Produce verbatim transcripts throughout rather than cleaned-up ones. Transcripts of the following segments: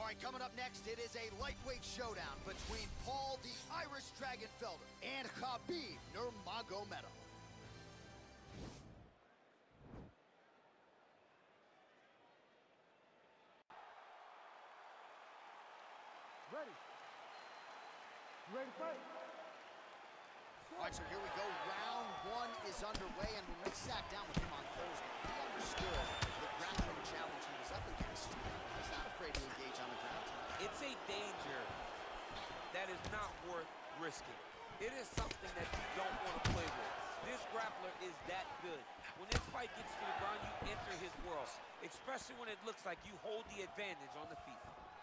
right, coming up next, it is a lightweight showdown between Paul the Irish Dragon Felder and Khabib Nurmagomedov. Ready. Ready to fight. All right, so here we go. Round one is underway, and when we sat down with him on Thursday, he understood the grappling challenge he was up against. He's not afraid to engage on the ground tonight. It's a danger that is not worth risking. It is something that you don't want to play with. This grappler is that good. When this fight gets to the ground, you enter his world, especially when it looks like you hold the advantage on the feet.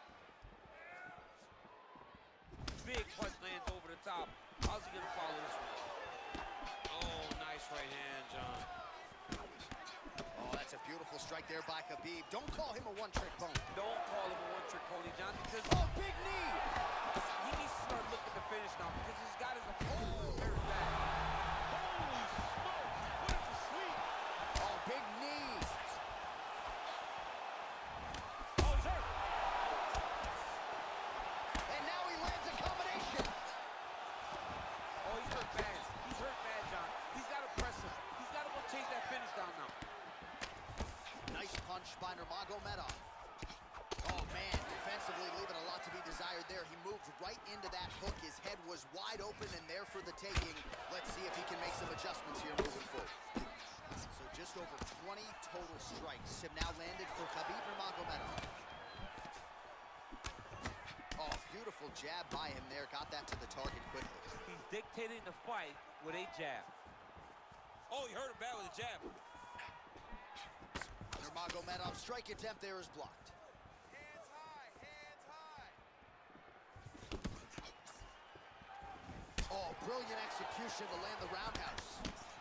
Big punch lands over the top. How's he gonna follow this one? Oh, nice right hand, John. Oh, that's a beautiful strike there by Khabib. Don't call him a one-trick pony. Don't call him a one-trick pony, John, because oh, big knee! He needs to start looking to finish now because he's got his opponent very bad. Holy smoke! What is the sweep? Oh, big knee! Oh, he's hurt. And now he lands a combination. Oh, he's hurt bad. He's hurt bad, John. He's got to press him. He's got to go chase that finish down now. Nice punch by Nurmagomedov. Oh, man, defensively leaving a lot to be desired there. He moved right into that hook. His head was wide open and there for the taking. Let's see if he can make some adjustments here moving forward. So just over twenty total strikes have now landed for Khabib Nurmagomedov. Oh, beautiful jab by him there. Got that to the target quickly. He's dictating the fight with a jab. Oh, he hurt him bad with a jab. Nurmagomedov's strike attempt there is blocked. Hands high, hands high. Oh, brilliant execution to land the roundhouse.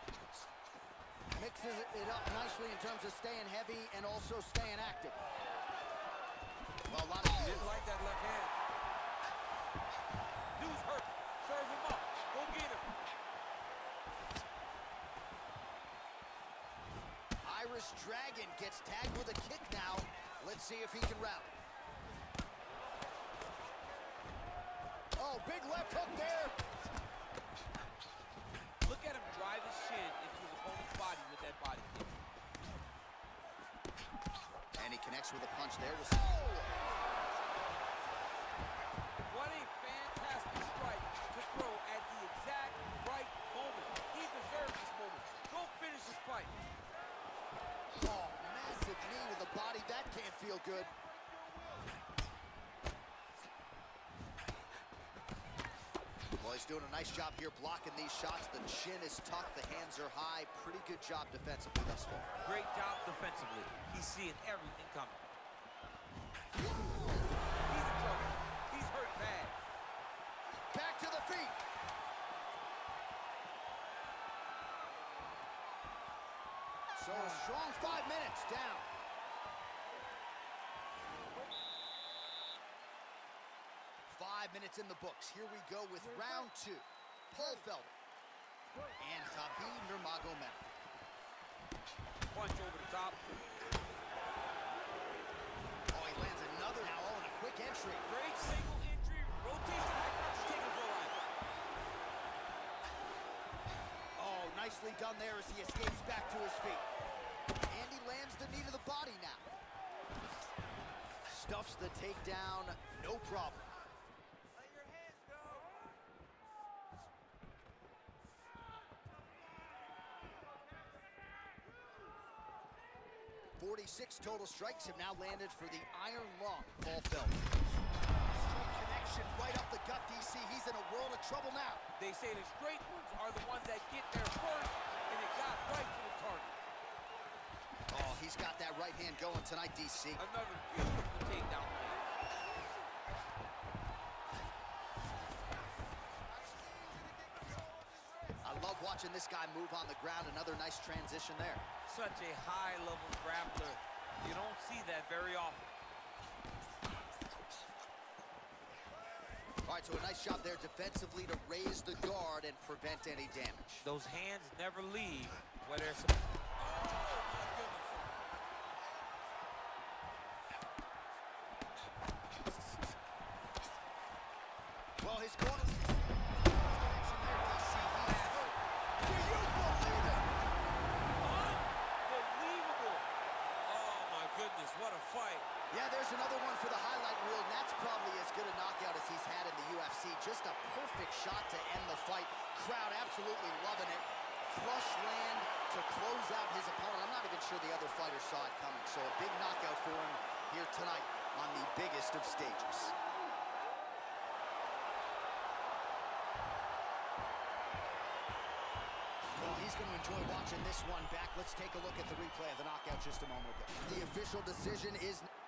Mixes it up nicely in terms of staying heavy and also staying active. Well, a lot of... He didn't like that left hand. Dude's hurt. Serve him up. Go get him. Irish Dragon gets tagged with a kick now. Let's see if he can rally. Oh, big left hook there. Look at him drive his shin into his opponent's body with that body kick. And he connects with a punch there. Oh! What a fantastic strike to throw at the exact right moment. He deserves this moment. Go finish this fight. Oh, massive knee to the body. That can't feel good. Well, he's doing a nice job here blocking these shots. The chin is tucked, the hands are high. Pretty good job defensively thus far. Great job defensively. He's seeing everything coming. He's in trouble. He's hurt bad. Back to the feet. So a strong five minutes down. Five minutes in the books. Here we go with round two. Paul Felder and Khabib Nurmagomedov. Punch over the top. Oh, he lands another now. Oh, and a quick entry. Great single entry. Rotation. He's taking for life. Oh, nicely done there as he escapes back to his feet. And he lands the knee to the body now. Stuffs the takedown, no problem. Let your hands go. forty-six total strikes have now landed for the Iron Lung, Paul Felder. Straight connection right up the gut, D C. He's in a world of trouble now. They say the straight ones are the ones that get there first, and it got right to the target. Oh, he's got that right hand going tonight, D C. Another beautiful takedown. I love watching this guy move on the ground. Another nice transition there. Such a high-level grappler. You don't see that very often. All right, so a nice job there defensively to raise the guard and prevent any damage. Those hands never leave where they're supposed to. his corner. Do you believe it? Unbelievable. Oh, my goodness, what a fight. Yeah, there's another one for the highlight reel, and that's probably as good a knockout as he's had in the U F C. Just a perfect shot to end the fight. Crowd absolutely loving it. Flush land to close out his opponent. I'm not even sure the other fighter saw it coming. So a big knockout for him here tonight on the biggest of stages. Well, he's going to enjoy watching this one back. Let's take a look at the replay of the knockout just a moment ago. The official decision is...